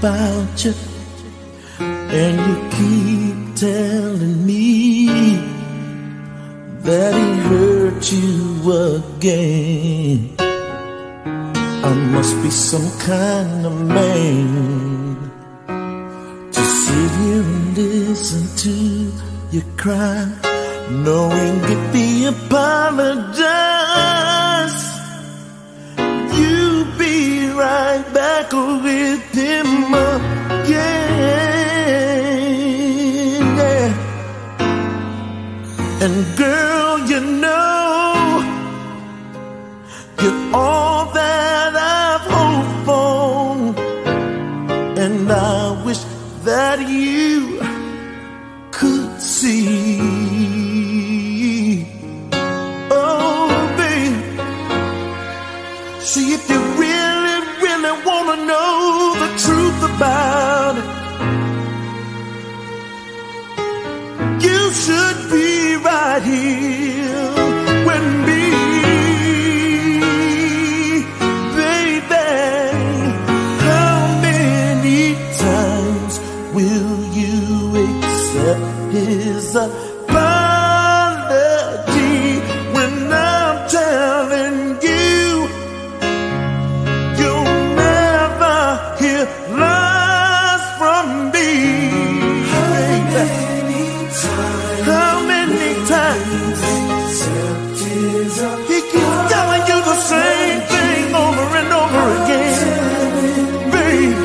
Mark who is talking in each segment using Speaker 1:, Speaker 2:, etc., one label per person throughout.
Speaker 1: about you, and you keep telling me that he hurt you again. I must be some kind of man to sit here and listen to you cry, knowing if he apologizes, you'll be right back with him again. Yeah. And girl, you know you're all that I've hoped for, and I wish that you could see. Oh, babe, see if you really, really wanna know the truth about it, you should be right here with me, baby. How many times will you accept his apology when I'm telling you you'll never hear lies from me, baby? How many times he keeps telling you the same thing over and over again, baby?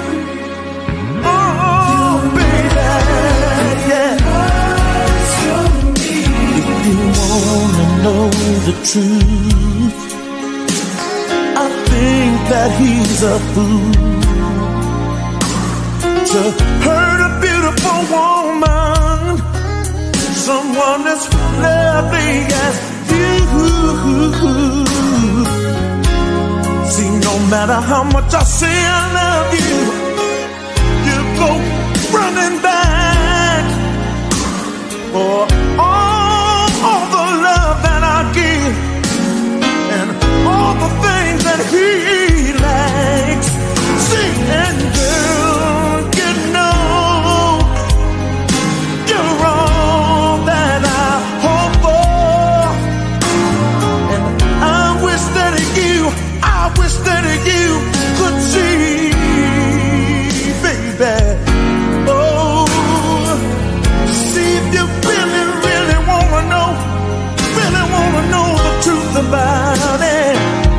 Speaker 1: Oh, baby, yeah. If you wanna know the truth, I think that he's a fool to hurt a beautiful woman, someone as lovely as you. See, no matter how much I say I love you, you go running back for all the love that I give and all the things that he likes. See, and girl, you know you're all that I hope for, and I wish that you could see, baby. Oh, see if you really, really wanna know the truth about it.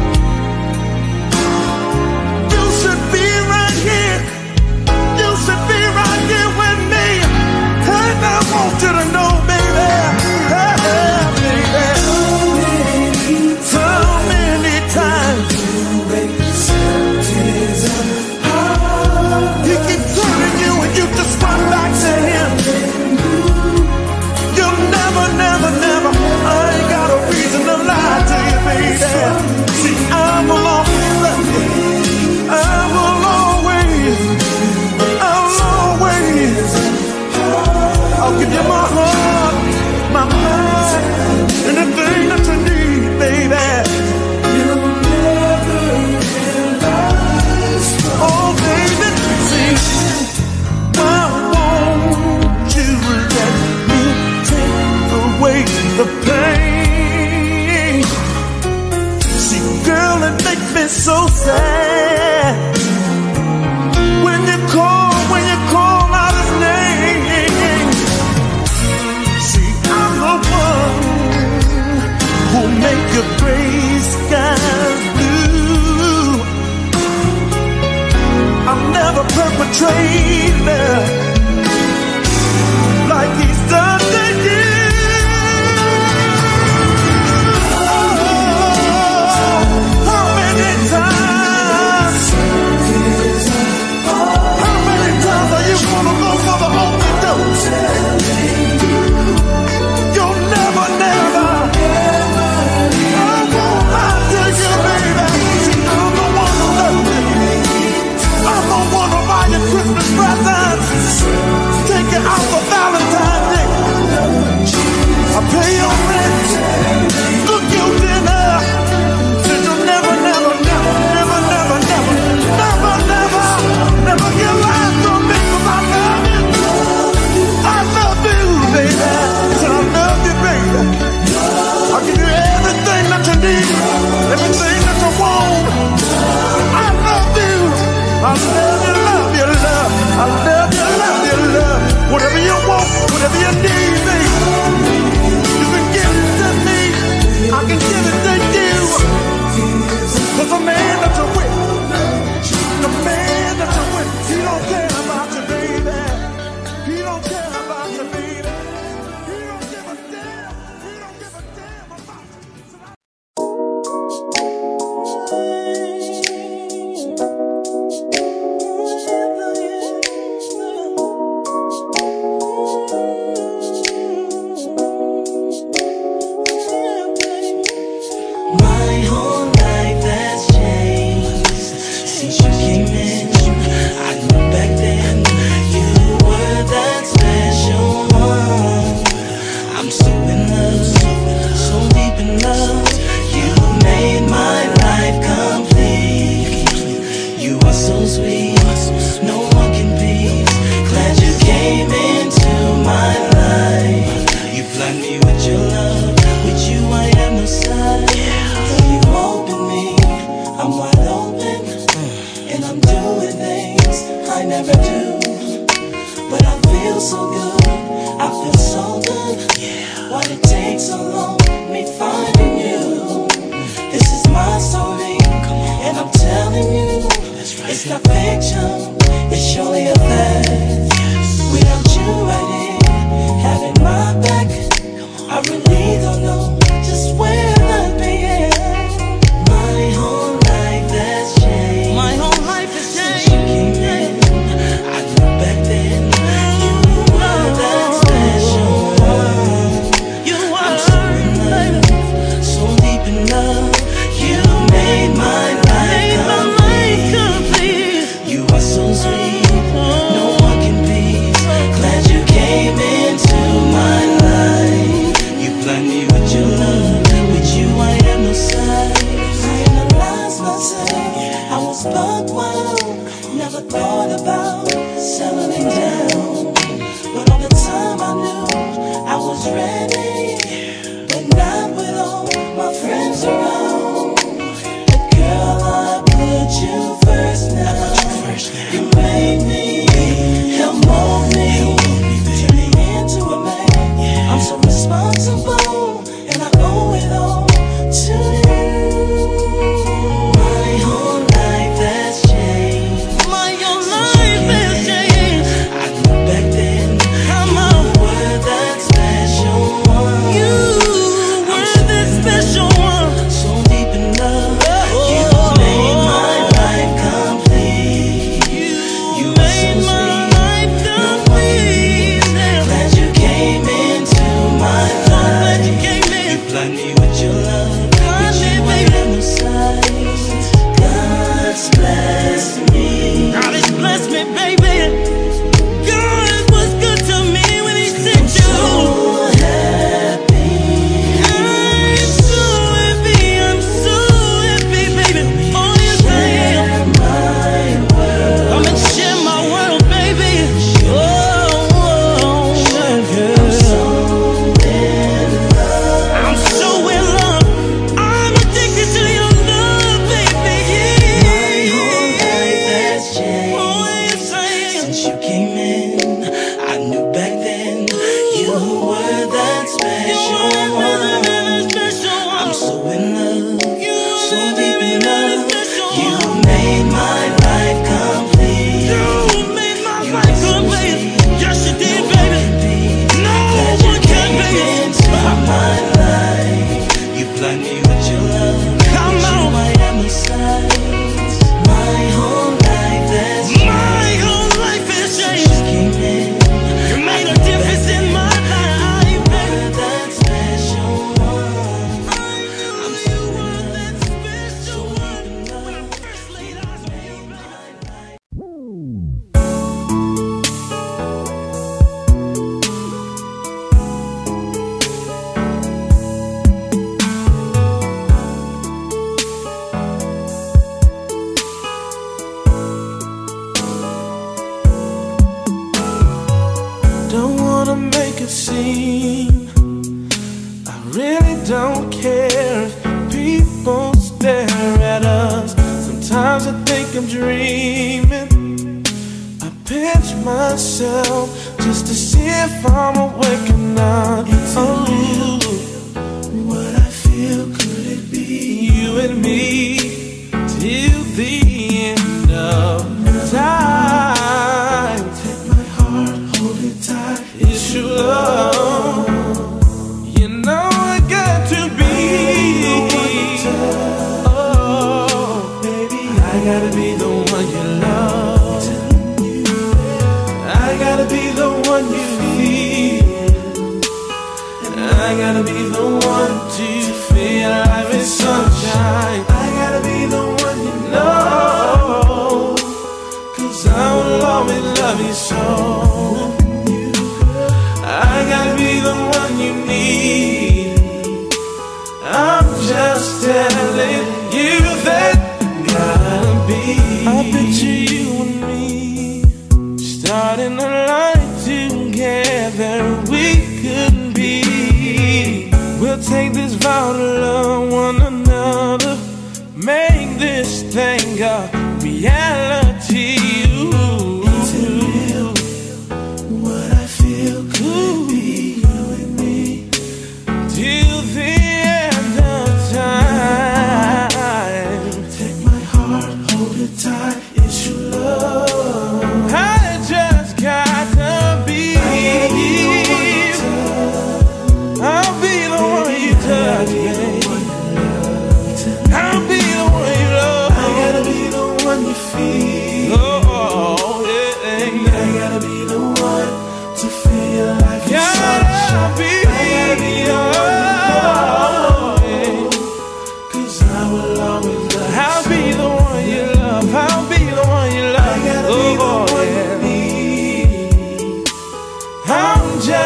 Speaker 1: You should be right here. You should be right here with me. And I want you to know, baby, baby, how many times he keeps telling you
Speaker 2: feels so good. I feel so good. Why did it take so long? Me finding you. This is my story, and I'm telling you, it's not fiction. It's surely a fact. Without you right here, having my back, I really don't know just where I'd be at. My whole life has changed. My whole life has changed. Since you came in, I knew back then you were that special one. You were. I'm so in love, so deep in love. You made my life complete. You are so sweet, no one can be. Glad you came into my life. You blend me with your love. With you I am no side. I analyze myself. I was buck wild. Never thought about settling down. But all the time I knew I was ready. But not with all my friends around. But girl, I put you first now. You made me, help mold me, turn me into a man. I'm so responsible, and I owe it all to you. My whole life has changed. My whole life has changed. I knew back then you were that special one. You were that special one. So deep in love, you made my life complete. You made my life complete. Glad you came into my life. You blind me with your love. With you I am no size. God's blessed me. God has blessed me, baby. God was good to me when He sent you. So happy. I'm so happy. I'm so happy, baby. Oh yes I am. Come and share my world, baby. Oh, I'm so in love. I'm addicted to your love, baby. My whole life has changed. Oh yes I am. Since you came in, I knew back then you were that special one. I'm so in love, so deep in love. You made my life complete. You made my life complete. Yes you did, baby. No one can be into my life. You blind me with your love. Come on. I am the size. My whole life has changed. My whole life has changed. You made a difference in my life, baby. That special one. I'm so in that special one. When I first laid eyes on you, baby.
Speaker 1: Don't wanna make it seem I really don't care if people stare at us. Sometimes I think I'm dreaming. I pinch myself just to see if I'm awake or not. Oh, what I feel, could it be you and me till the end of time? Take my heart, hold it tight. It's your love. You know I got to be. Oh, baby, I gotta be the one you love. I gotta be the one you feel. I gotta be the one to feel life is sunshine. I gotta be the one you know, 'cause I will always love you so. I gotta be the one you need. I'm just telling you that I gotta be. I picture you and me starting a life together. We could be. We'll take this vow to love one another. Make this thing a reality. What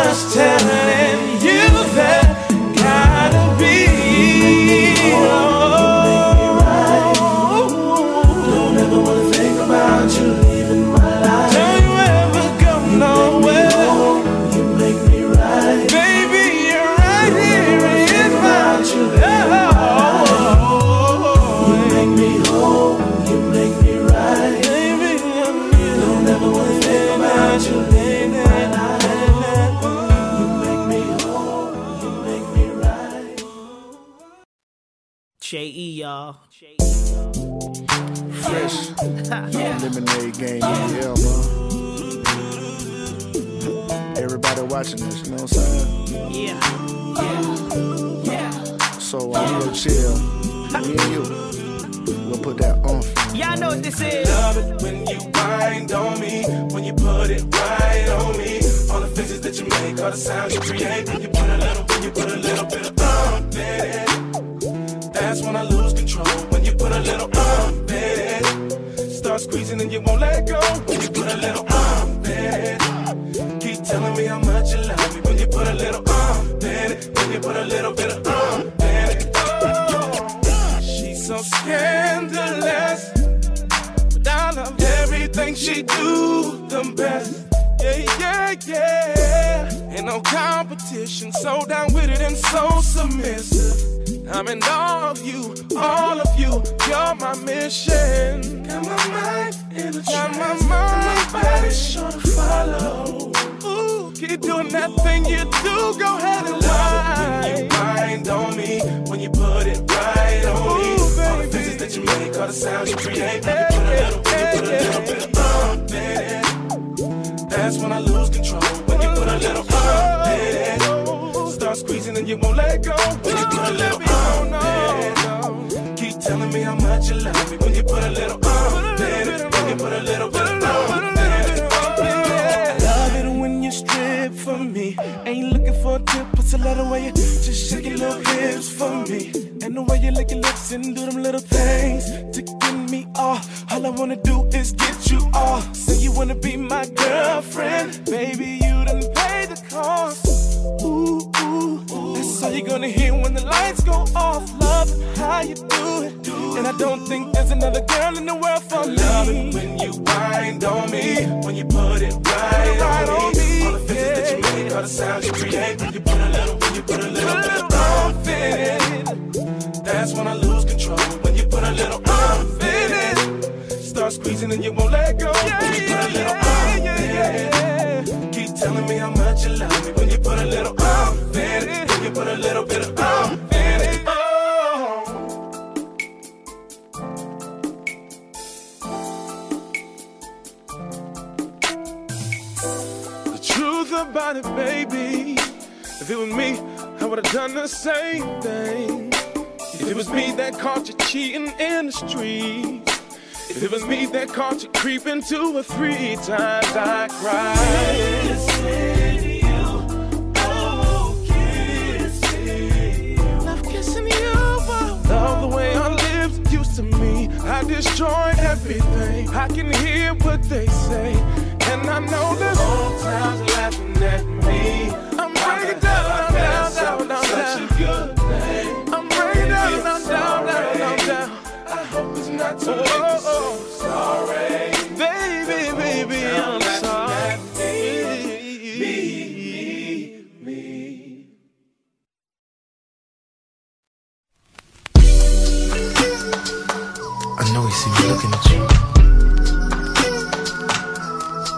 Speaker 1: just telling you that gotta be.
Speaker 2: Don't ever wanna think about you leaving my life.
Speaker 1: Don't you ever go nowhere.
Speaker 2: You make me right.
Speaker 1: Baby, you're right here in my life.
Speaker 2: You make me whole. You make me right.
Speaker 1: Baby,
Speaker 2: Don't ever wanna think about you leaving my life. You make me whole. You make me right.
Speaker 3: J.E. y'all.
Speaker 4: Fresh lemonade game, yeah, man. Everybody watching this, you know what I'm saying?
Speaker 3: Yeah.
Speaker 4: So we go chill, me and you. We'll put that on.
Speaker 3: Y'all know what this is.
Speaker 2: Love it when you wind on me, when you put it right on me. All the faces that you make, all the sounds you create. When you put a little bit of in it. That's when I lose control. When you put a little in it. Start squeezing and you won't let go. When you put a little in it. Keep telling me how much you love me. When you put a little in it. When you put a little bit of in it. Oh, she's so scandalous. But I love everything she do the best. Yeah. Ain't no competition, so down with it and so submissive. I'm in all of you, you're my mission. Got my mind in a trance, got my body sure to follow. Ooh, keep doing that thing you do, go ahead and whine. When you wind on me, when you put it right on me. All the faces that you make, all the sounds you create. When you put a little bit of in it. That's when I lose control. When you put a little in it. Start squeezing and you won't let go. When you put a little in it. Keep telling me how much you love me. When you put a little in it. When you put a little bit in it. I love it when you strip for me. Ain't looking for a tip, but a little way you just shake your little hips for me. And the way you lick your lips and do them little things to get me off. All I wanna do is get you off. Say you wanna be my girlfriend, baby, you done paid the cost. Ooh, that's all you're gonna hear when the lights go off. Love how you do it, and I don't think there's another girl in the world for me. Love it when you wind on me, when you put it right on me. All the faces that you make, all the sounds you create. When you put a little bit of in it. That's when I lose control. When you put a little in it. Start squeezing and you won't let go. When you put a little in it. Keep telling me how much you love me. When you put a little in it. When you put a little bit of in it. Oh. The truth about it, baby. If it was me, I would've done the same thing. If it was me that caught you cheating in the streets. If it was me that caught you creeping 2 or 3 times, I cried. Kissing you, oh, kissing you. Love kissing you, love the way our lips used to meet. I destroyed everything. I can hear what they say, and I know there's old times laughing at me. I'm breaking down. Such a good thing. I'm breaking down. I hope it's not too late to say sorry. Baby, I'm sorry. Me.
Speaker 5: I know he see me looking at you.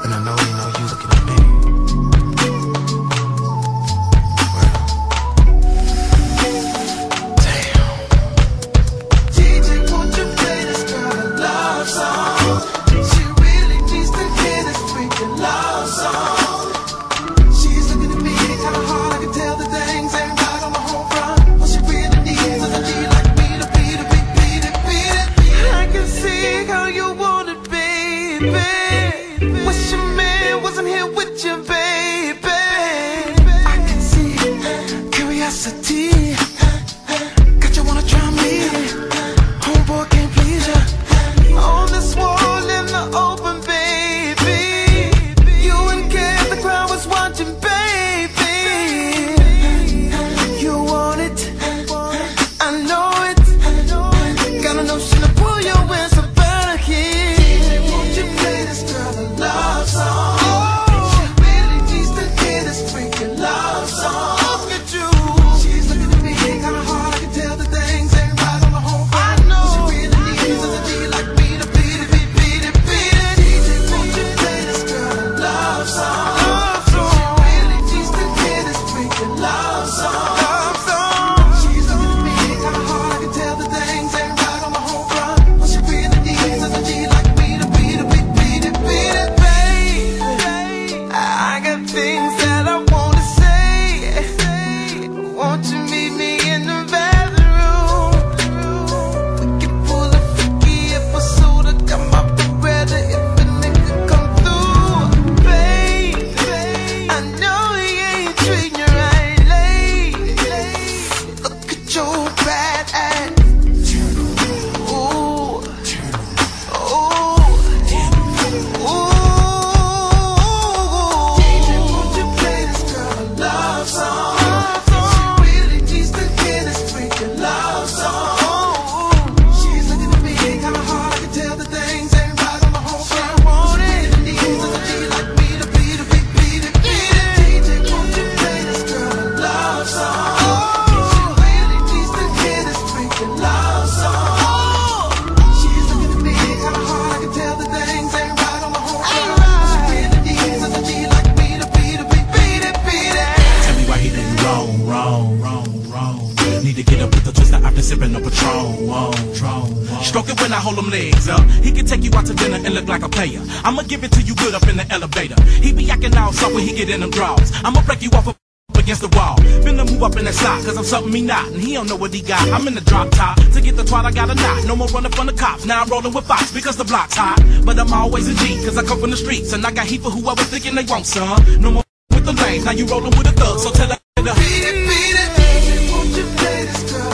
Speaker 5: now hold them legs up. He can take you out to dinner and look like a player. I'ma give it to you good up in the elevator. He be acting all soft when he get in them draws. I'ma break you off against the wall. Finna move up in that slot, cause I'm something he not, and he don't know what he got. I'm in the drop top, to get the twat I got a knot. No more running from the cops, now I'm rolling with Fox, because the block's hot. But I'm always a G, cause I come from the streets, and I got heat for whoever thinking they want some. No more with the lanes, now you rolling with a thug, so tell her to beat it, beat it. Won't you play this girl?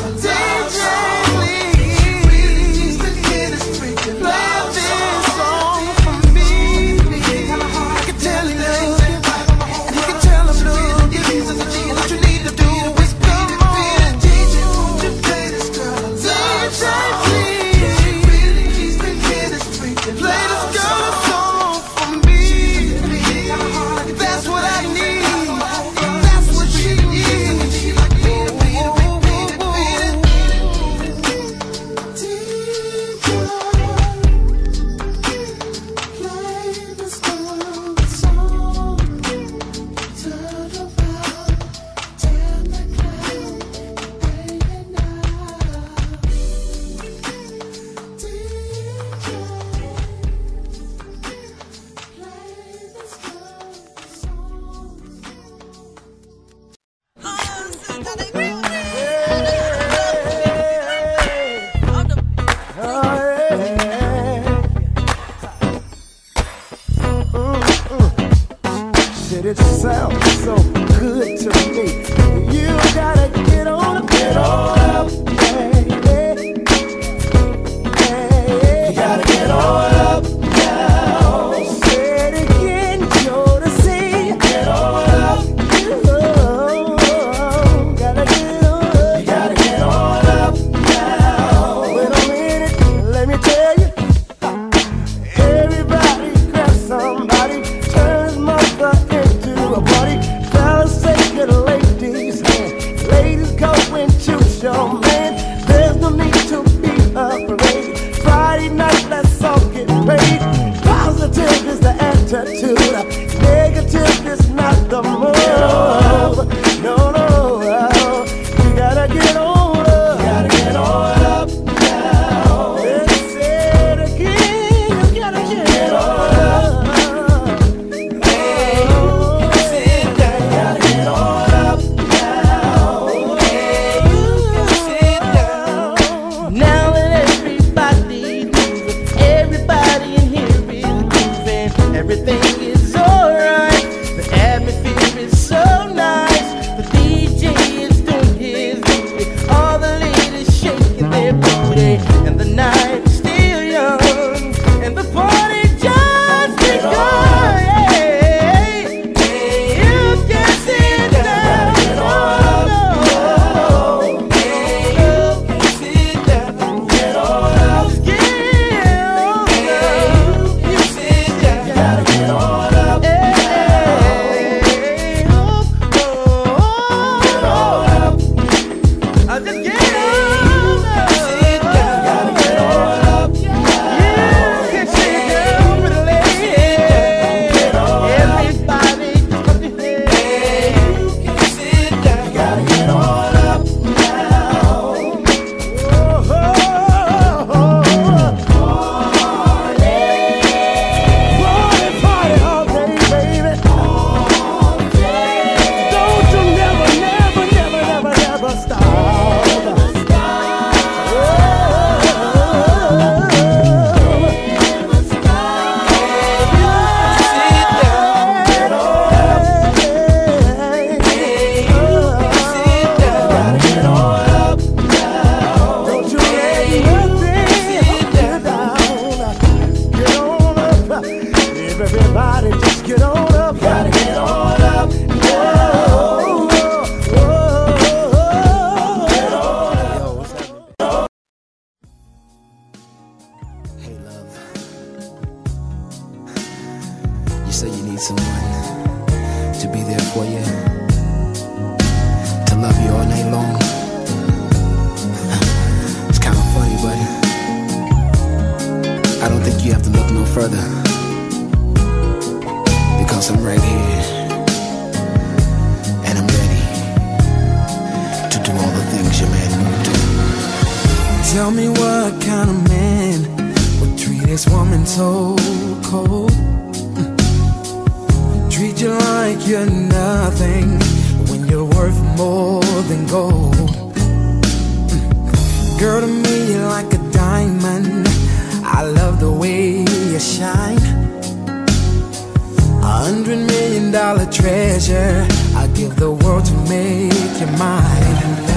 Speaker 1: It sounds so good to me. You gotta get on up, hey, hey, hey. You gotta get on up now. Say it again, you're to see. Get on up, oh, gotta get on up. You gotta get on up now. Wait a minute, let me tell you. Everybody grab somebody, turn his mother into a party. Fellas, take it, ladies, ladies, go and choose your man. There's no need to be afraid. Friday night, let's all get paid. Positive is the attitude, negative is not the move. No, no, you gotta get on up. You gotta get on up now. Let's say it again, you gotta get on up. Everything is alright, the atmosphere is so nice. The DJ is doing his duty, all the ladies shaking their booty, and the night is still young, and the party just begun. You can sit down, you can sit down, get on up, get on up, hey, oh, oh, get on up. I'll just get on up. Sit down, gotta get on up. You can sit down with a lady. Get on up. Everybody just put your head. You can sit down, gotta get on up now. Party all day, baby. All day. Don't you never, never, never, never, never stop. Never stop. Never stop. Sit down, get on up. Sit down, gotta get on up now. Don't you let nothing sit down. Get on up. Everybody just get on up. Gotta get on up. Whoa, whoa, get on up.
Speaker 4: Hey, love. You say you need someone to be there for you, to love you all night long. It's kind of funny, but I don't think you have to look no further, because I'm right here, and I'm ready to do all the things your man won't do.
Speaker 1: Tell me what kind of man
Speaker 6: this woman so cold. Treat you like you're nothing when you're worth more than gold. Girl, to me you're like a diamond. I love the way you shine. $100 million treasure, I give the world to make you mine.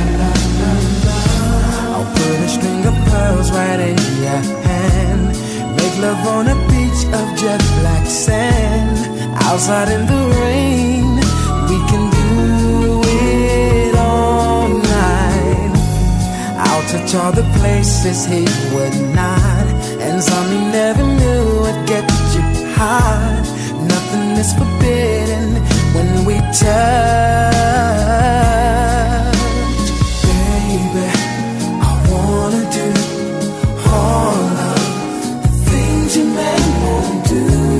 Speaker 6: I'll put a string of pearls right in your hand. Make love on a beach of jet black sand. Outside in the rain, we can do it all night. I'll touch all the places he would not, and some he never knew would get you hot. Nothing is forbidden when we touch. Baby, I wanna do all of the things your man won't do.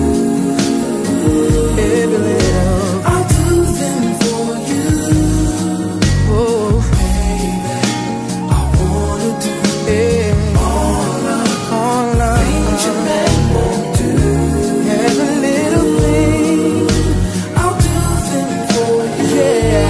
Speaker 6: Every little, I'll do them for you. Oh, baby, I wanna do all of the things your man won't do. Every little thing, I'll do them for you.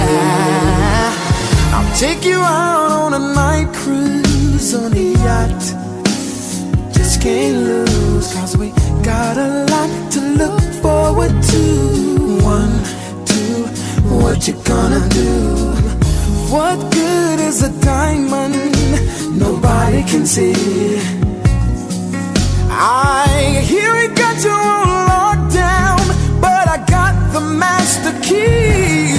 Speaker 6: Yeah, I'll take you out on a night cruise on a yacht. Just can't lose, 'cause we got a lot to look forward to. 1, 2, what you gonna do? What good is a diamond nobody can see? I hear it got you on lockdown, but I got the master key.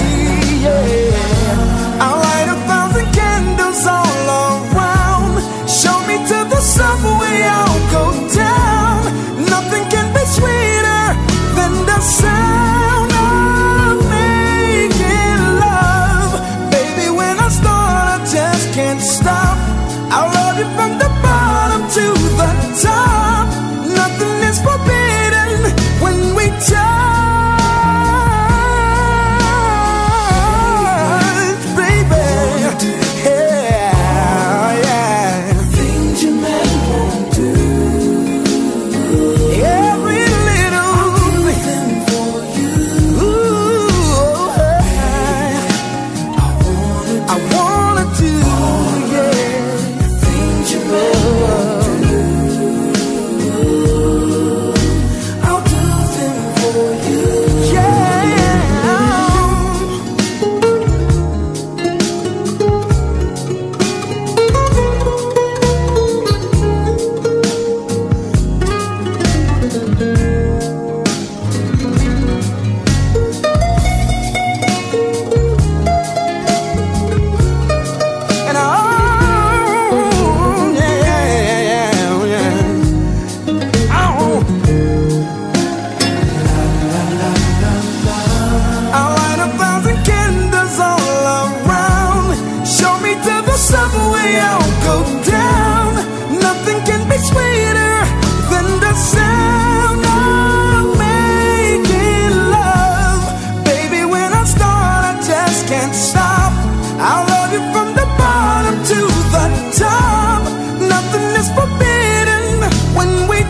Speaker 6: Yeah, I'll light 1,000 candles all around. Show me to the subway, I'll go down. Nothing can be sweeter than the sound of making love. Baby, when I start, I just can't stop. I'll love you from the bottom to the top. Nothing is forbidden when we touch, baby. Yeah, yeah. Things your man won't do. Every little, I'll do them for you. Ooh, I wanna do, yeah, things your man won't do. I'll do them for you. Yeah. And oh, yeah, yeah, yeah, yeah. Oh. I'll light 1,000 candles all around. Show me to the subway, I'll go down. Nothing can be sweeter than the sound of making love. Baby, when I start, I just can't stop. I'll love you from the bottom to the top. Nothing is forbidden when we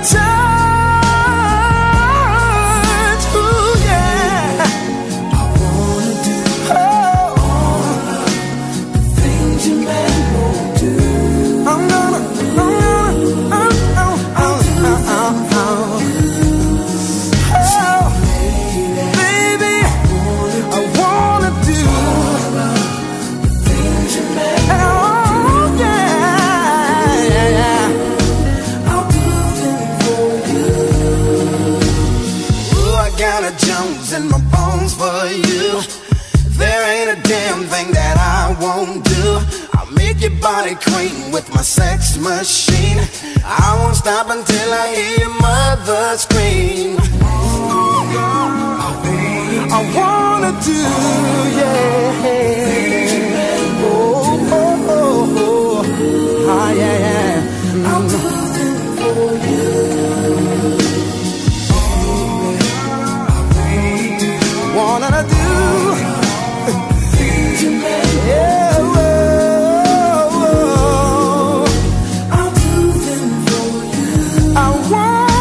Speaker 6: touch. Ooh, yeah. I wanna do all of the things your man won't do. I'm gonna baby, I wanna do all of the things your man won't do. Oh, yeah, yeah, yeah. I'll do them for you. Ooh, I got a Jones in my bones for you. There ain't a damn thing that I won't do. I'll make your body cream with my sex machine. I won't stop until I hear your mother scream. I wanna do, yeah. Oh, oh, oh, oh. Ah, yeah, yeah. I'll do them for you. Wanna do, yeah, whoa, whoa. I'll do them for you. I want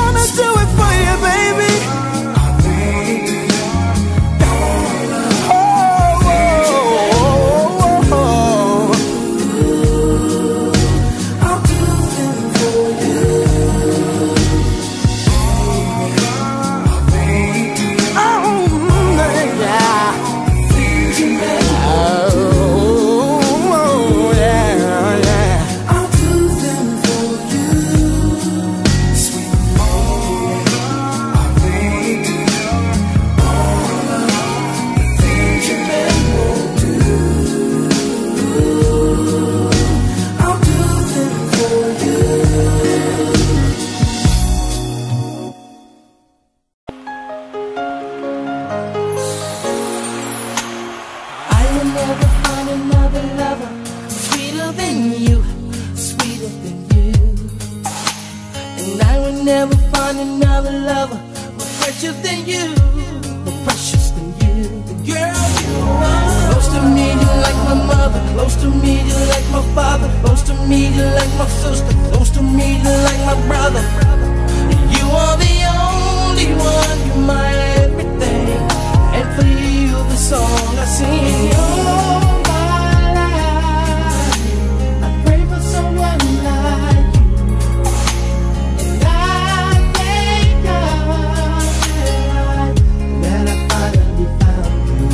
Speaker 2: never find another lover more precious than you, more precious than you. Girl, you are close to me, you like my mother. Close to me, you like my father. Close to me, you like my sister. Close to me, you like my brother. You are the only one, you're my everything. And for you, the song I sing. All my life, I pray for someone like you. And I thank God that I finally found you.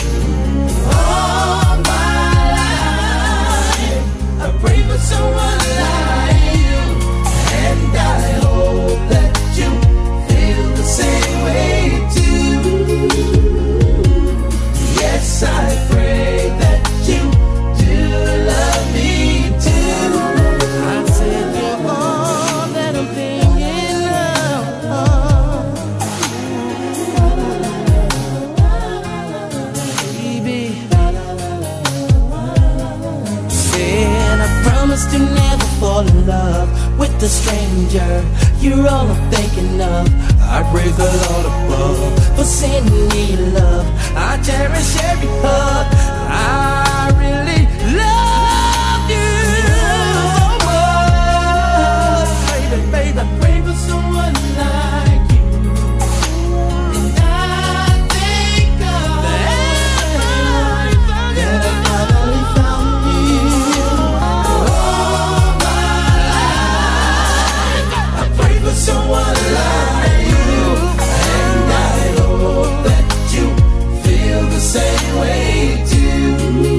Speaker 2: All my life, I pray for someone like you. And I hope that you feel the same way too. Yes, I pray that you do love me too. I said you're all that I'm thinking of, baby. Said I promised to never fall in love with a stranger. You're all I'm thinking of. I praise the Lord above for sending me your love. I cherish every hug. I really love you so much, baby, baby. I pray for someone like you. And I thank God that I finally found you. All my life, I pray for someone like you. And I hope that you feel the same way too.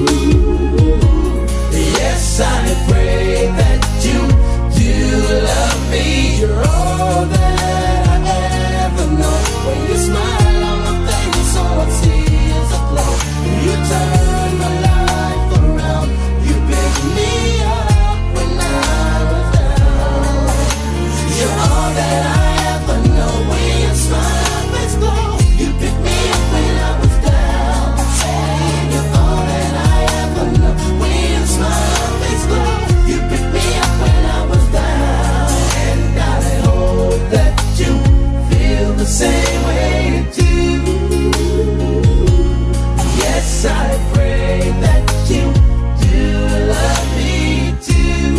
Speaker 2: Yes, I pray that you do love me. You're all that I ever know. When you smile on my face, all I see is a glow. You turn my life around. You pick me up when I was down. You're all that I ever know. When you smile, face glow. You pick me up when I was down. You're all that I ever know. When you smile, face glow. You pick me up when I was down. And I hope that you feel the same way too. Yes, I pray that you do love me too.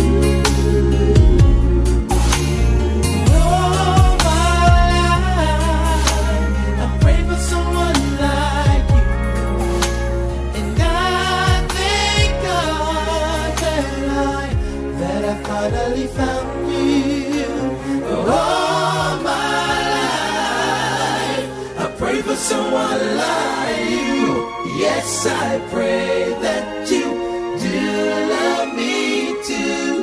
Speaker 2: All my life, I pray for someone like you. And I thank God that I finally found you. All my life, I pray for someone like you. Yes, I pray that you do love me too.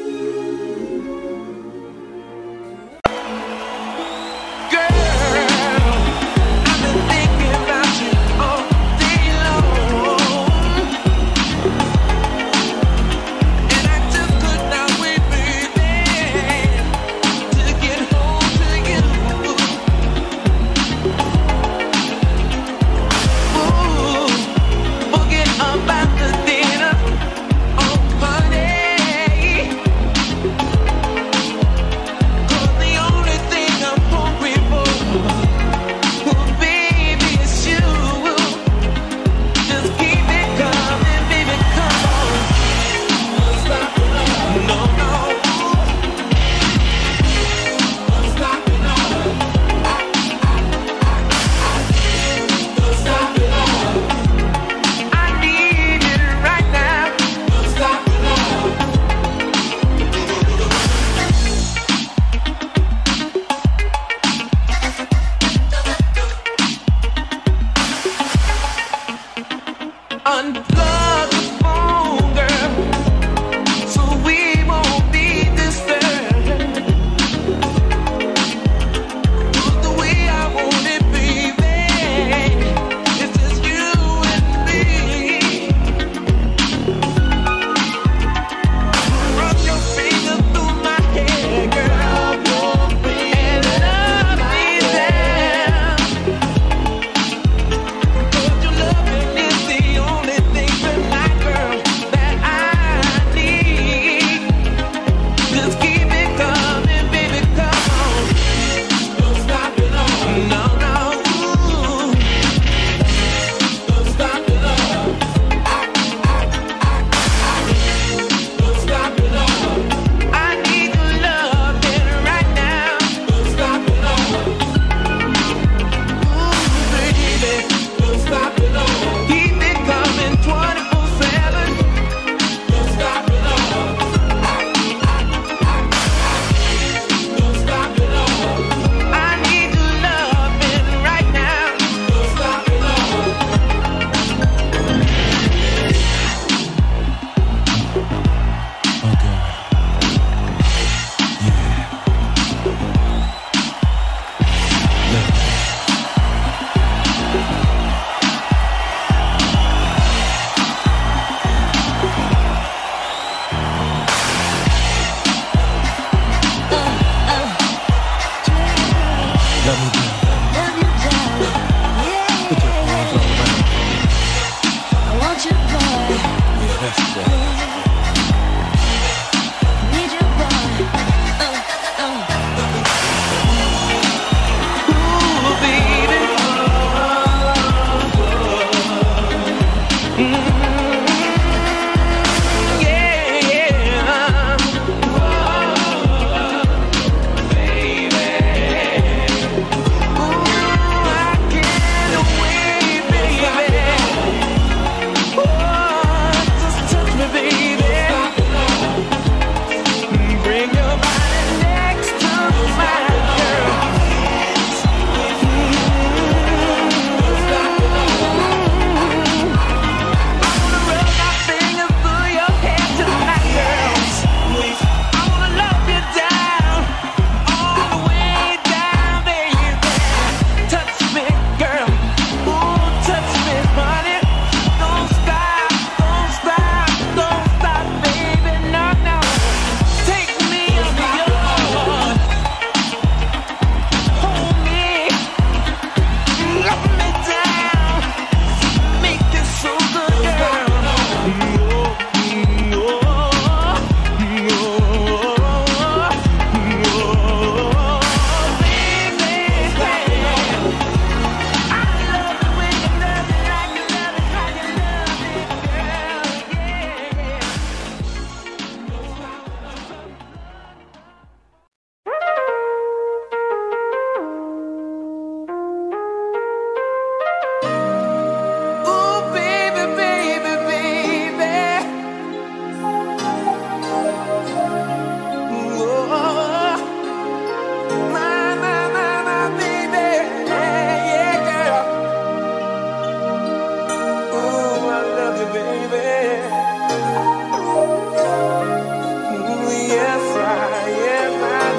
Speaker 7: Forget about the dinner on Monday.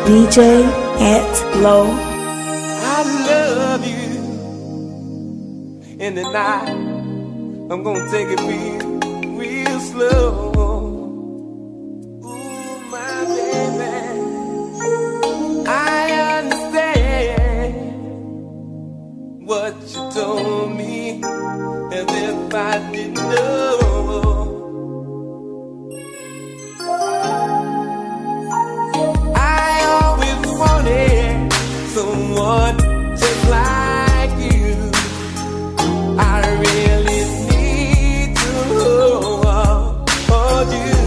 Speaker 8: DJ Ant-Lo.
Speaker 6: I love you. In the night, I'm gonna take it real slow. Ooh, my baby, I understand what you told me, as if I didn't know. I always wanted someone just like you. I really need to hold you.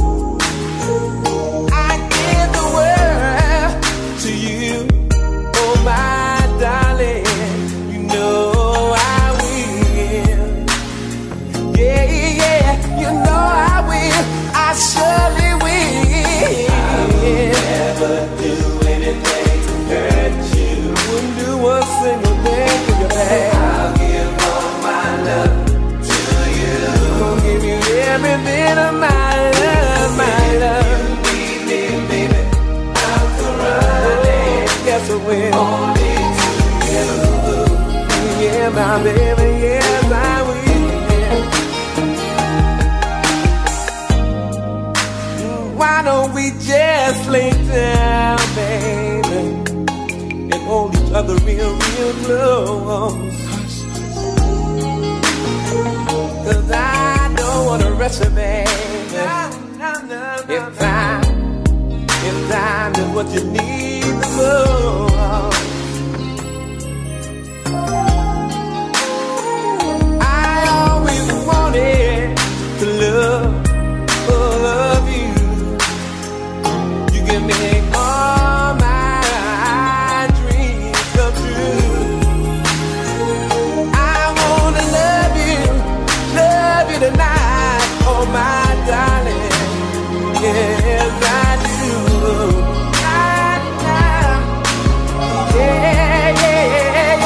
Speaker 6: I give the world to you, oh my darling. You know I will. Yeah, yeah, you know I will. I surely will. I'll never do anything to hurt you. Wouldn't do one single thing for your back. I'll give all my love to you. Gonna give you every bit of my love, my love. If you need me, baby, I'll come running. Yes, I will. Only to you. Yeah, my baby, yes, I will. Why don't we just lay down, baby, and hold each other real, real close? 'Cause I don't wanna rush you, baby. If time is what you need the most. I always wanted to love you. You can make all my dreams come true. I wanna love you tonight, oh my darling. Yes, I do. Yeah, yeah,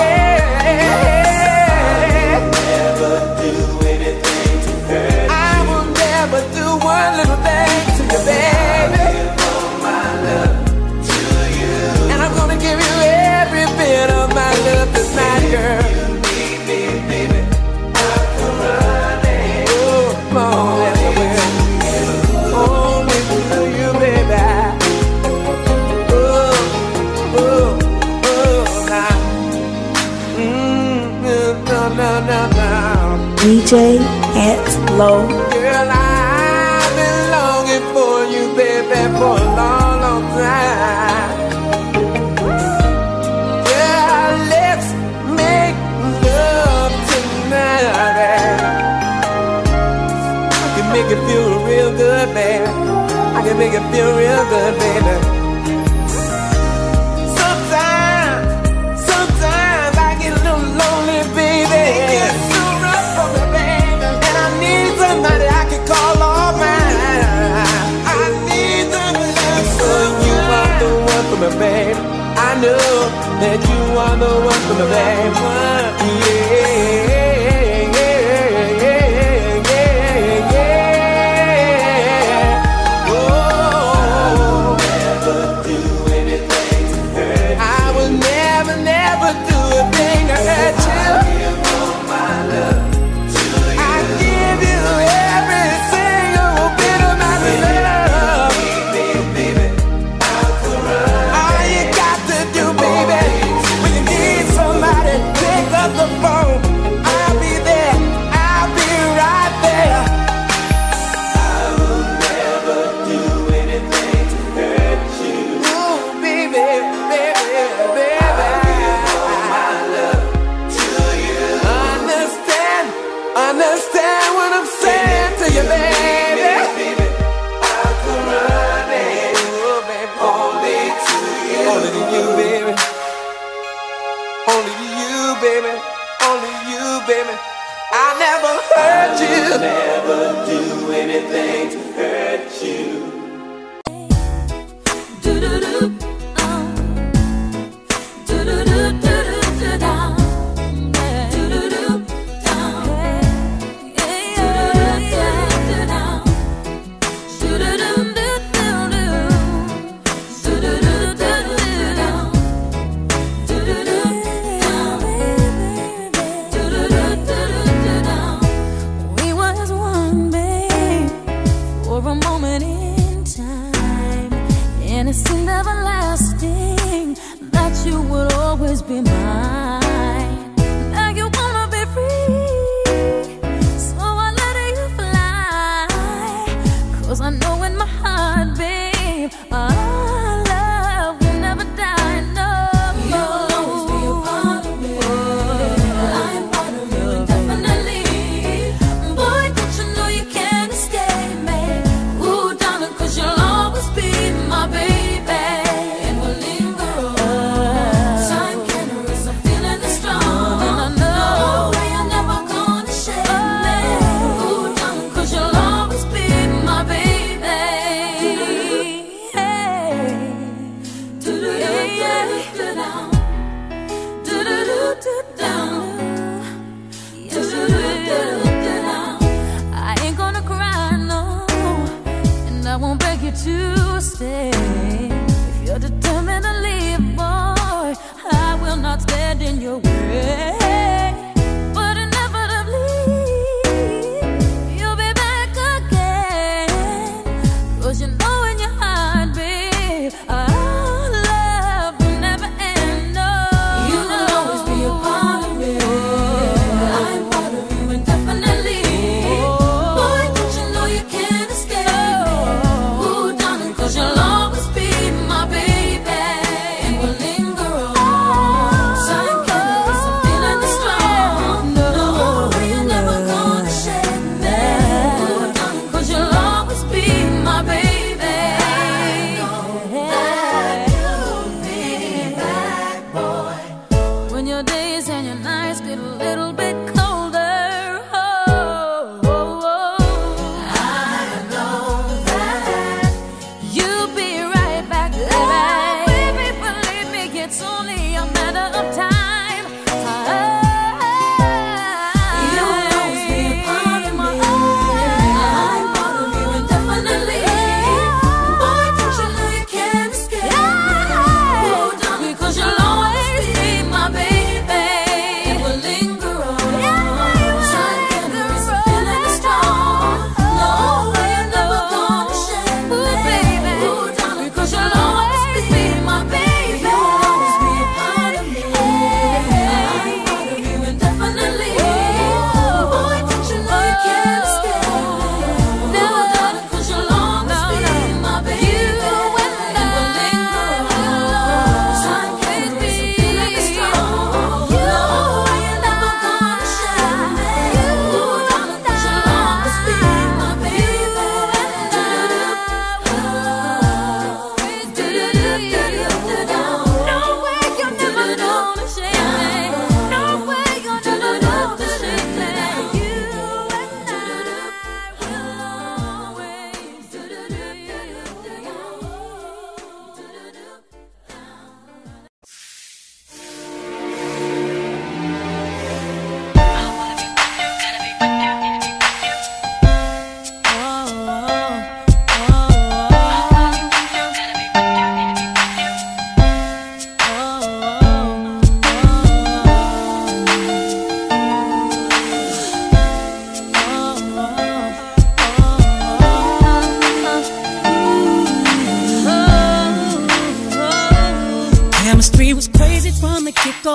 Speaker 6: yeah. Never do anything to hurt you. I will never do one little thing to you, baby. I'll give all my love to you. And I'm gonna give you every bit of my love tonight, girl. If you need me, baby, I'll come running. Oh, come on, yes, I will. Only to you, baby. Oh, oh, oh, now. No, no, no.
Speaker 8: DJ Ant-Lo.
Speaker 6: Girl, I've been longing for you, baby, for a long, long time. Yeah, let's make love tonight. I can make it feel real good, baby. I can make it feel real good, baby. Sometimes I get a little lonely, baby. It's too rough for me, baby. And I need somebody I can call all mine. I need somebody. So you are the one for me, baby. I know that you are the one for me, baby. Yeah.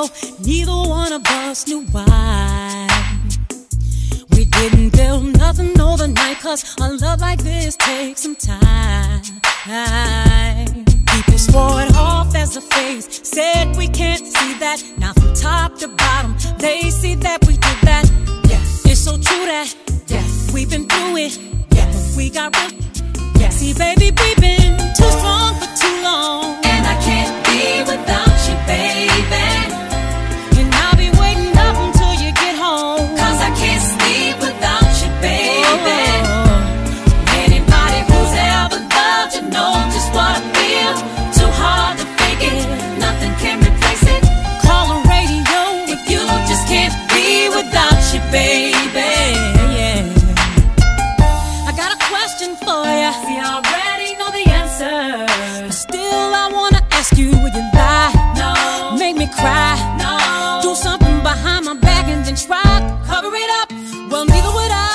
Speaker 9: though neither one of us knew why. We didn't build nothing overnight, cause a love like this takes some time. People swore it off as a phase, said we can't see that. Now from top to bottom, they see that we did that. Yes, it's so true that yes, we've been through it. Yes, we got real. Yes, see baby, we've been too strong for too long, and I can't be without you, baby. And I'll be waiting up until you get home, cause I can't sleep without you, baby. Anybody who's ever loved you know just what I feel. Too hard to fake it, nothing can replace it. Call a radio if you just can't be without you, baby. Yeah. I got a question for you. See, I already know the answer, but still I wanna ask you, would you lie? No. Make me cry? No. Do something behind my back and then try to cover it up? Well, neither would I,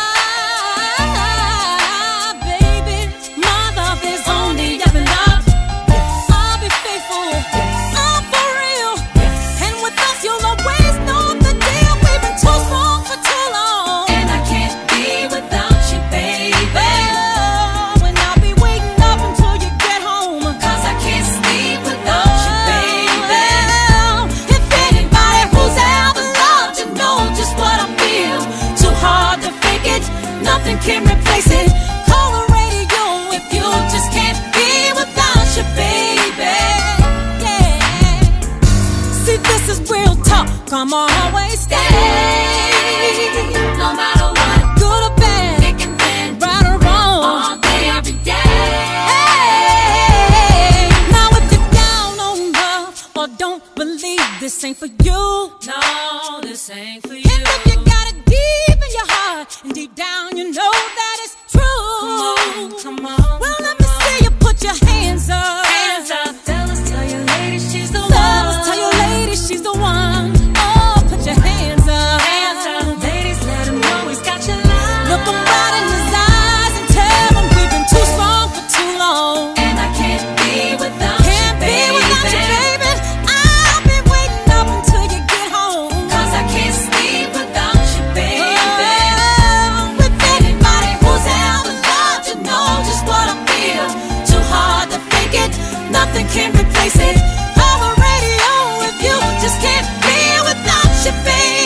Speaker 9: baby. My love is only up and up. Yes. I'll be faithful. Yes. I'm for real. Yes. And with us, you'll always know the deal. We've been too strong for too long, and I can't be without you, baby. Oh, and I'll be waiting up until you get home, cause I can't sleep without you, baby. If anybody who's ever loved you know just what I feel. Too hard to fake it, nothing can replace it. Call the radio if you just can't be without you, baby. Yeah. See, this is real talk, I'ma always stay. No matter what, good or bad, thick and thin, right or wrong, all day, every day. Hey, now if you're down on love or don't believe this ain't for you, no, this ain't for you. And if you got it deep in your heart and deep down you know that it's true, come on, well let me see you put your hands up. Hands up. Fellas, tell your lady she's the one. Fellas, tell your lady she's the one. Oh, put your hands up. Hands up. Ladies, let him know he's got your love. Look him right in his eyes and tell him we've been too strong for too long, and I can't be without you, baby. I've been waiting up until you get home, cause I can't sleep without you, baby. Oh, with anybody who's ever loved you know just what I feel. Too hard to fake it, nothing can replace it. Call the radio if you just can't be without you, baby.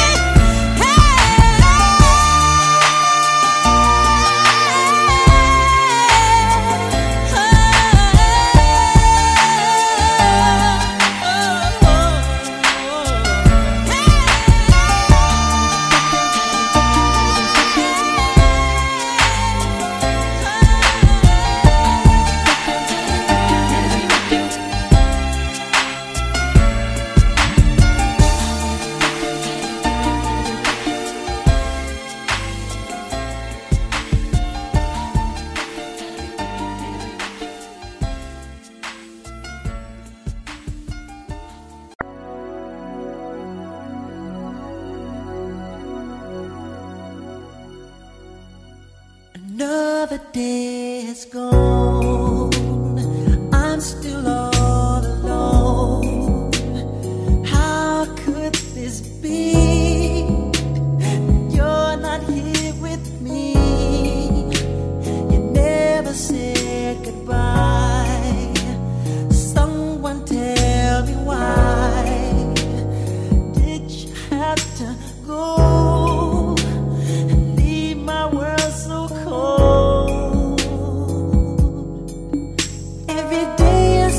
Speaker 2: Another day has gone, I'm still all alone. How could this be? You're not here with me. You never said goodbye. Someone tell me why did you have to go? My world so cold. Every day is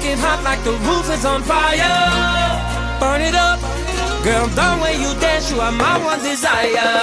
Speaker 7: it hot like the roof is on fire. Burn it up, girl, the way you dance, you are my one desire.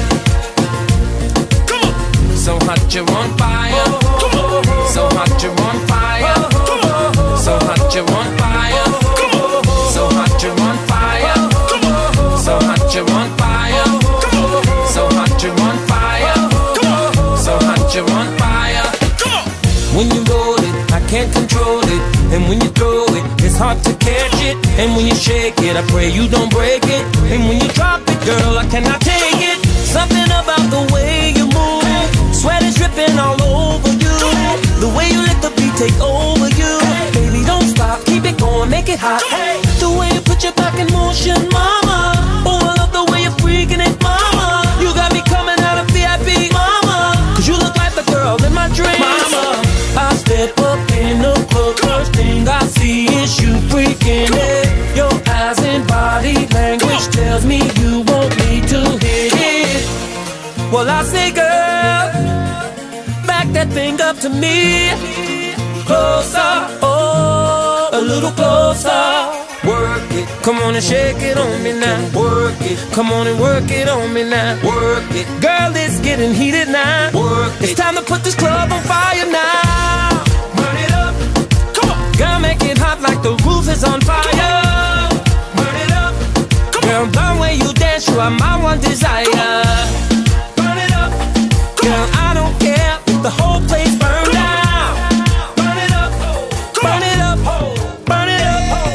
Speaker 7: Come on. So hot you're on fire. So hot you're on fire. So hot you're on fire. So hot you're on fire. So hot you're on fire. So hot you're on fire. So hot you're on fire. When you roll it, I can't control it. And when you throw it, it's hard to catch it. And when you shake it, I pray you don't break it. And when you drop it, girl, I cannot take it. Something about the way you move, sweat is dripping all over you. The way you let the beat take over you. Baby, don't stop, keep it going, make it hot. The way you put your back in motion, mama. Oh, I love the way you're freaking it, mama. You got me coming out of VIP, mama. Cause you look like the girl in my dreams, mama. I step up in the club, first thing I see is you freaking it. Your eyes and body language tells me you want me to hit it. Well, I say, girl, back that thing up to me. Closer, oh, a little closer. Work it, come on and shake it on me now. Work it, come on and work it on me now. Work it, girl, it's getting heated now. Work it, it's time to put this club on fire now. Burn it up, come on. Girl, make it hot like the roof is on fire. Burn it up, come on. Girl, the way you dance, you are my one desire. Burn it up, girl, I don't care if the whole place burns down. Burn it up, burn it up, burn it up.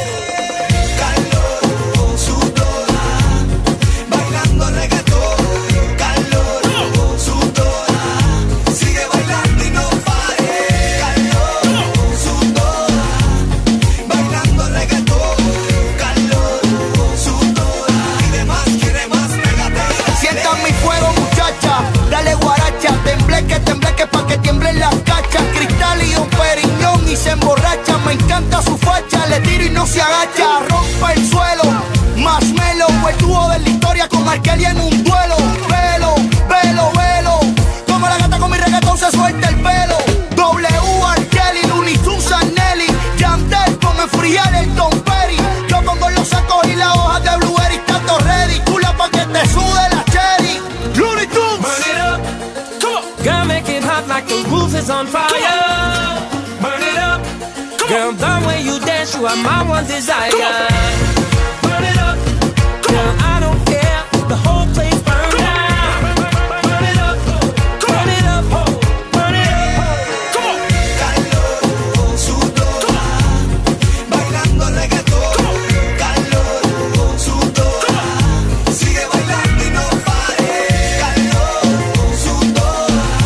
Speaker 10: Tembleque pa' que tiemblen las cachas. Cristal y un periñón y se emborracha. Me encanta su facha, le tiro y no se agacha. Rompe el suelo, Marshmello. Fue el dúo de la historia con Arkeli en un duelo. Velo, velo, velo. Como la gata con mi reggaetón se suelta el pelo. W, Arkeli, Looney Tunes, Nelly. Yandel con enfriar el Tom Perry. Yo pongo los sacos y las hojas de Blueberry. Tanto ready, cula pa' que te sude la cherry. Looney Tunes.
Speaker 7: Burn it up. Girl, make it hot like the roof is on fire. Burn it up. Girl, the way you dance, you are my one desire. Burn it up. Girl, I don't care if the whole place burns down. Burn it up. Burn it up. Burn it up. Come on.
Speaker 6: Calor, sudor, bailando reggaetón. Calor, sudor, sigue bailando y no pare. Calor, sudor.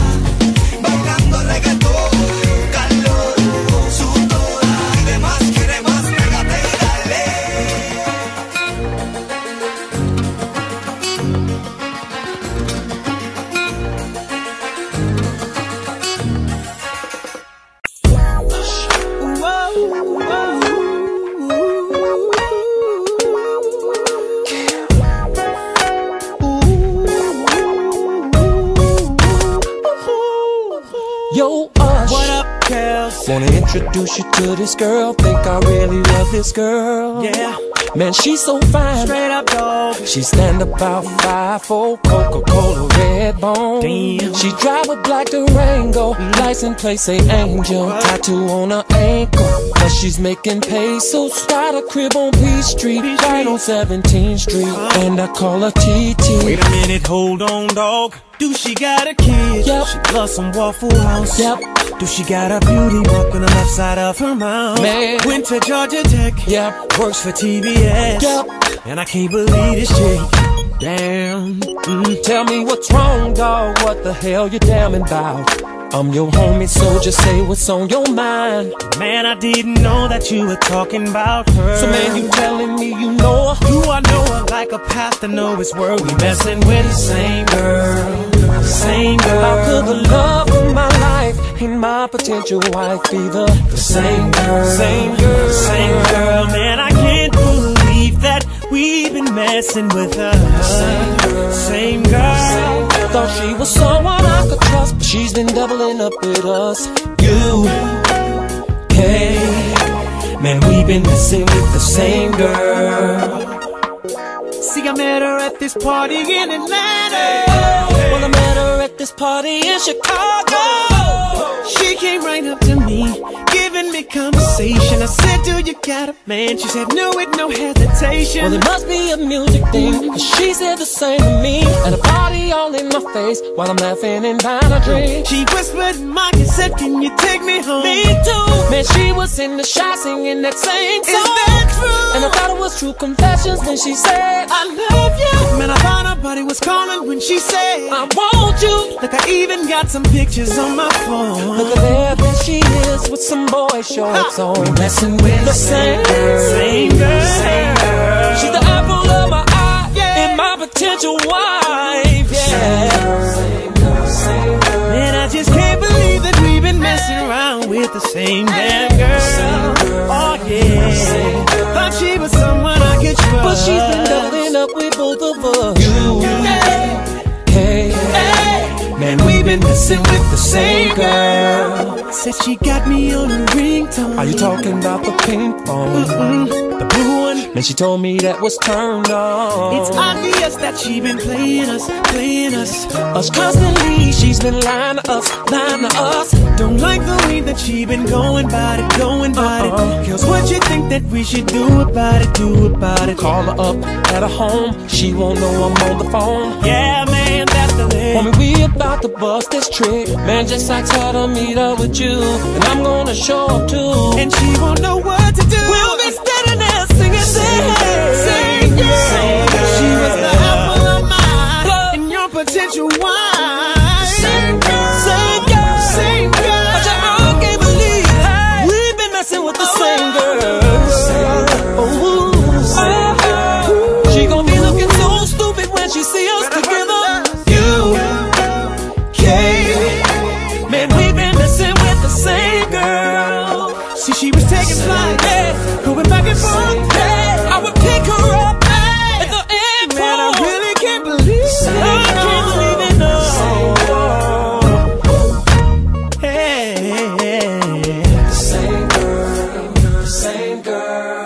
Speaker 7: Yo, Ush. What up, Kels? Wanna introduce you to this girl. Think I really love this girl. Yeah. Man, she's so fine. Straight up, dog. She stand about 5'4", Coca-Cola red bone. Damn. She drive a black Durango. License plate say Angel. Tattoo on her ankle. But she's making pesos. Got a crib on Peachtree, right on 17th Street. And I call her TT.
Speaker 11: Wait a minute, hold on, dog. Do she got a kid?
Speaker 7: Yep.
Speaker 11: She loves some Waffle House.
Speaker 7: Yep.
Speaker 11: Do she got a beauty mark on the left side of her mouth?
Speaker 7: Man.
Speaker 11: Went to Georgia Tech.
Speaker 7: Yep.
Speaker 11: Works for TBS.
Speaker 7: Yep.
Speaker 11: And I can't believe this chick. Damn.
Speaker 7: Tell me what's wrong, dog. What the hell you damning about? I'm your homie, so just say what's on your mind.
Speaker 11: Man, I didn't know that you were talking about her.
Speaker 7: So man, you telling me you know her?
Speaker 11: Do I know her like a path to know it's where we messing with the same girl? Same girl.
Speaker 7: How could the love of my life and my potential wife be the same girl?
Speaker 11: Same girl. Same girl. Man, I can't believe that we've been messing with her.
Speaker 7: Same girl.
Speaker 11: Same girl.
Speaker 7: Thought she was someone I could trust, but she's been doubling up with us. You, hey,
Speaker 11: Man, we've been messing with the same girl.
Speaker 3: See, I met her at this party in Atlanta.
Speaker 11: Well, I met her at this party in Chicago.
Speaker 3: She came right up to me, giving me conversation. I said, do you got a man? She said, no, with no hesitation.
Speaker 11: Well, it must be a music thing, cause she said the same to me. At a party all in my face, while I'm laughing and buying a drink.
Speaker 3: She whispered in my ear, said, can you take me home?
Speaker 11: Me too. Man, she was in the shot singing that same song.
Speaker 3: Is that true?
Speaker 11: And I thought it was true confessions when she said,
Speaker 3: I love you. Man, I thought her body was calling when she said,
Speaker 11: I want you.
Speaker 3: Look, I even got some pictures on my phone.
Speaker 11: Look at there she is with some boy shorts on. We're messing with the same girl.
Speaker 3: Same girl.
Speaker 11: She's the apple of my eye, yeah. And my potential wife, yeah. Same girl.
Speaker 3: Man, I just can't believe that we've been messing around with the same damn girl. Oh yeah. Thought she was someone I could trust,
Speaker 11: but she's been doubling up with both of us. Hey, man, we've been messing with the same girl.
Speaker 3: Said she got me on a ringtone.
Speaker 11: Are you talking about the pink phone?
Speaker 3: The blue one.
Speaker 11: Man, she told me that was turned on.
Speaker 3: It's obvious that she been playing us.
Speaker 11: Us constantly, she's been lying to us.
Speaker 3: Don't like the way that she been going about it. Girls, what you think that we should do about it?
Speaker 11: Call her up at her home, she won't know I'm on the phone.
Speaker 3: Yeah, man, that's the thing.
Speaker 11: Homie, we about to bust this trick. Man, just ask her to meet up with you, and I'm gonna show up too.
Speaker 3: And she won't know what to do.
Speaker 11: We'll be standing there singing,
Speaker 3: same girl. She was the apple of my eye, and your potential wife. Same girl. But I can't believe
Speaker 11: we've been messing with the same girl. She gon' be looking so stupid when she see us together. Man, we've been messing with the same girl.
Speaker 3: See, she was taking flight, yeah, going back and forth.
Speaker 11: Yeah, I would pick her up at the airport.
Speaker 3: Man, I really can't believe it.
Speaker 11: I can't believe it, no.
Speaker 3: Hey,
Speaker 11: same girl, same girl.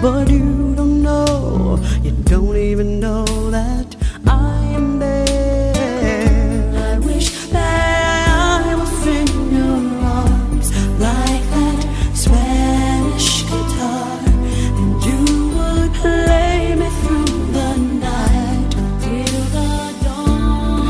Speaker 12: but you don't know, you don't even know that I am there. I wish that I was in your arms like that Spanish guitar, and you would play me through the night till the dawn.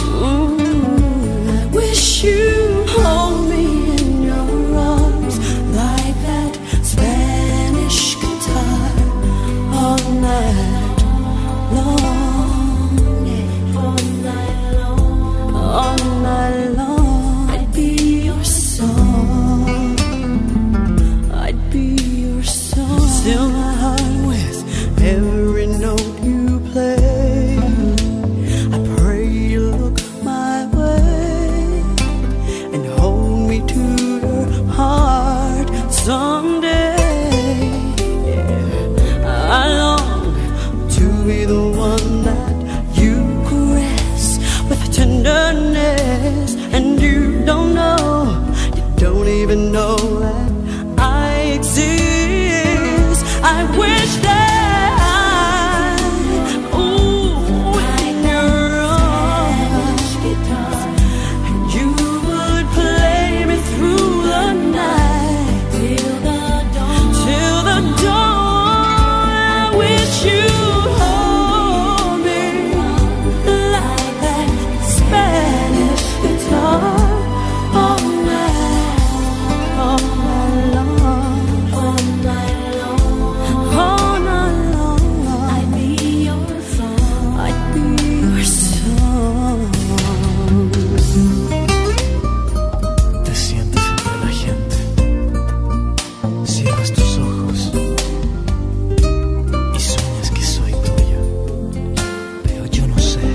Speaker 12: I wish you hold me in your arms like that Spanish guitar all night long, all night long, all night long. I'd be your song, I'd be your song. Still my heart with every note you play. I pray you look my way and hold me to your heart someday. Yeah. I long to be the one that you caress with tenderness, and you don't know, you don't even know that I exist. I wish that ooh, in your arms, and you would play me through the night till the dawn, till the dawn. I wish you hold me like that Spanish guitar all night long, all night long, all night long. I'd be your song, I'd be your song.
Speaker 13: Te sientes entre la gente, cierras tus ojos y sueñas que soy tuya, pero yo no sé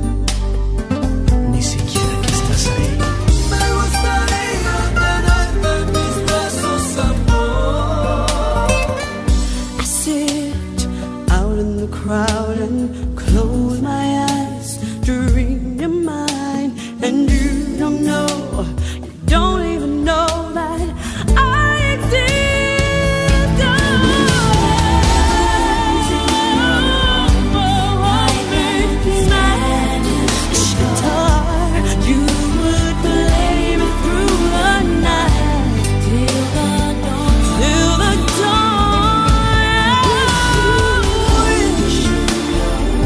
Speaker 13: ni siquiera que estás ahí.
Speaker 6: Me gustaría tenerte en mis brazos, amor.
Speaker 12: I sit out in the crowd and close my eyes to read your mind, and you don't know, you don't even know that I exist. Spanish guitar, you would play me through the night till the dawn, till the dawn. I wish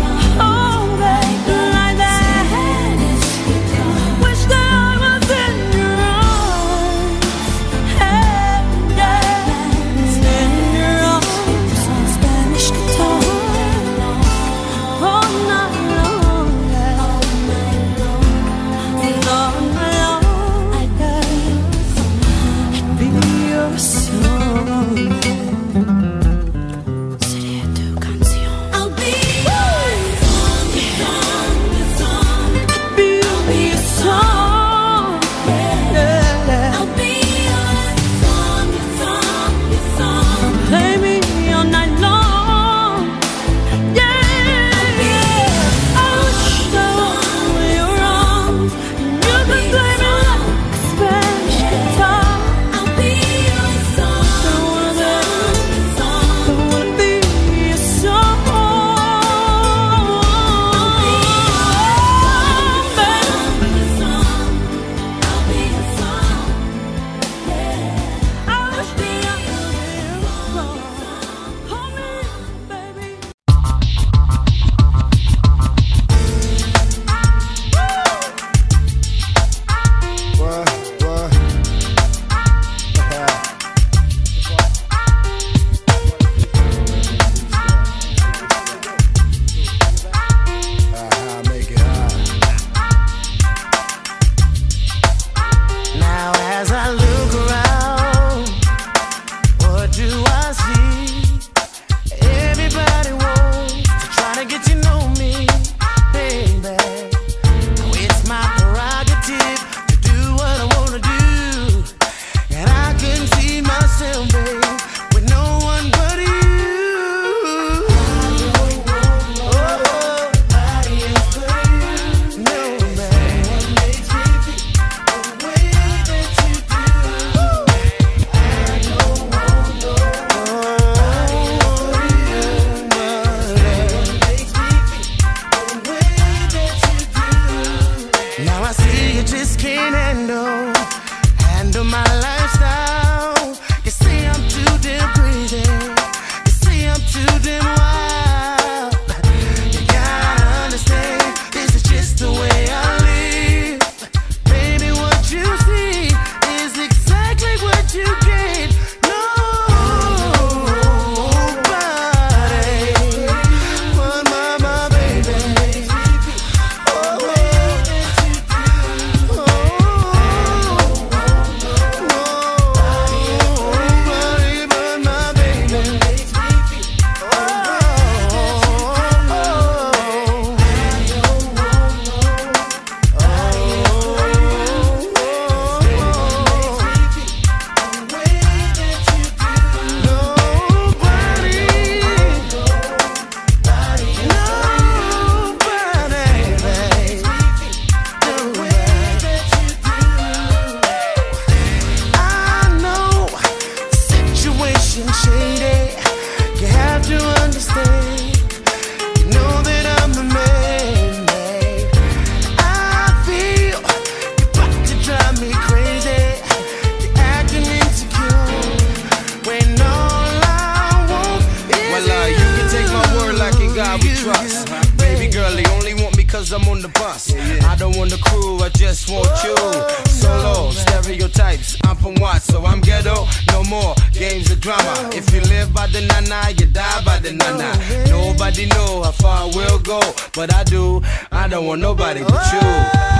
Speaker 14: God we trust. Baby girl, they only want me cause I'm on the bus. I don't want the crew, I just want you. Solo, stereotypes, I'm from Watts, so I'm ghetto. No more games of drama. If you live by the nana, you die by the nana. Nobody know how far we'll go, but I do. I don't want nobody but you.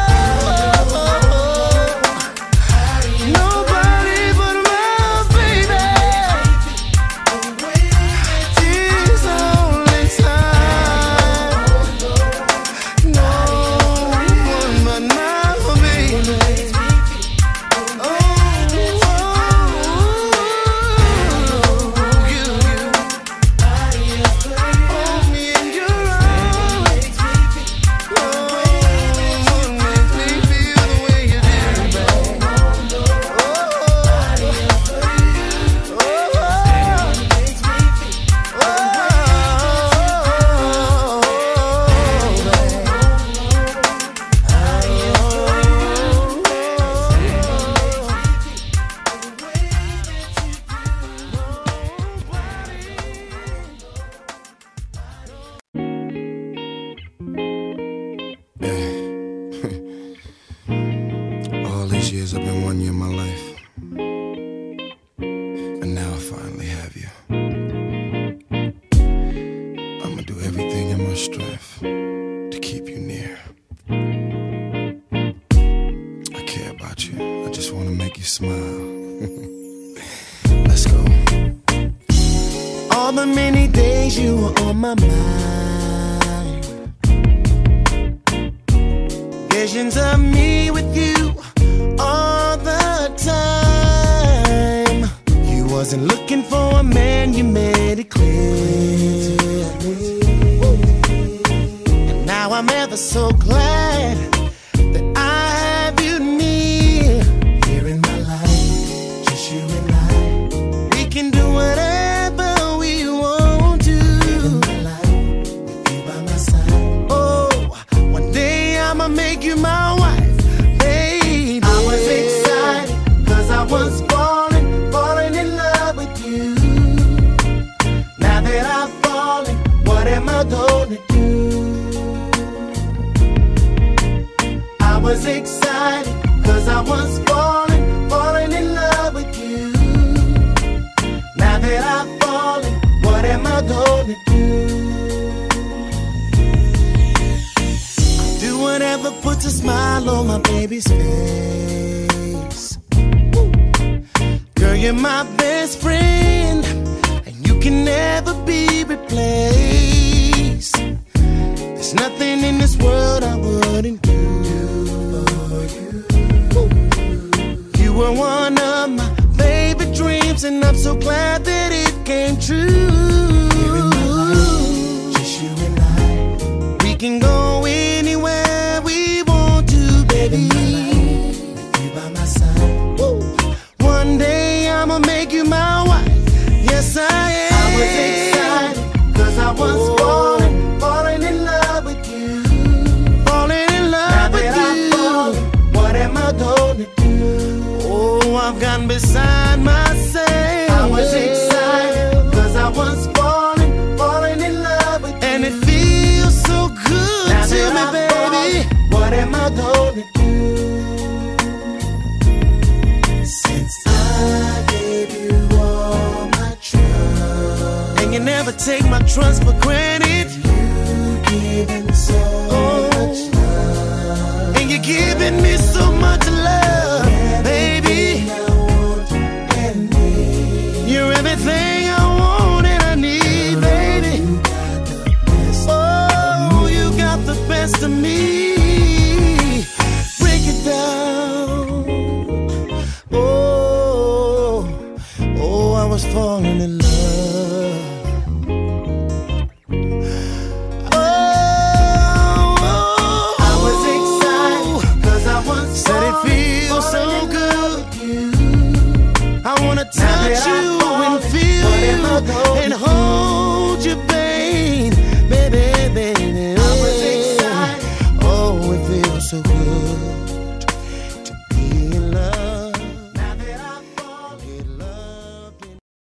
Speaker 6: Nobody but my baby. She's only time. No one but my baby.
Speaker 1: All these years I've been wanting you in my life, and now I finally have you. I'ma do everything in my strength to keep you near. I care about you, I just wanna make you smile. Let's go.
Speaker 6: All the many days you were on my mind, visions of me with you all the time. You wasn't looking for a man, you made it clear. And now I'm ever so glad that I have you near. Here in my life, just you and I, we can do whatever we want to. In my life, with you by my side. Oh, one day I'ma make you my wife, baby. I was excited, cause I was falling in love with you. Now that I've fallen, what am I gonna do? I was excited, cause I was falling in love with you. Now that I've fallen, what am I gonna do? Do whatever puts a smile on my baby's face. Girl, you're my best friend, and you can never be replaced. There's nothing in this world I wouldn't do for you. You were one of my favorite dreams, and I'm so glad that it came true. Just you and I, we can go anywhere we want to, baby. With you by my side. Woo. One day I'ma make you my wife. Yes, I am. I was excited, cause I was falling in love with you. Falling in love with you. What am I gonna do? Oh, I've gone beside myself. I was excited, cause I was falling in love with you. And it feels so good now to me, baby. What am I gonna do? Since I gave you all my trust, and you never take my trust for granted. You giving so much love, and you're giving me so much love, baby. You're everything I want and I need, baby. Oh, you got the best of me. Break it down. Oh, I was falling in love.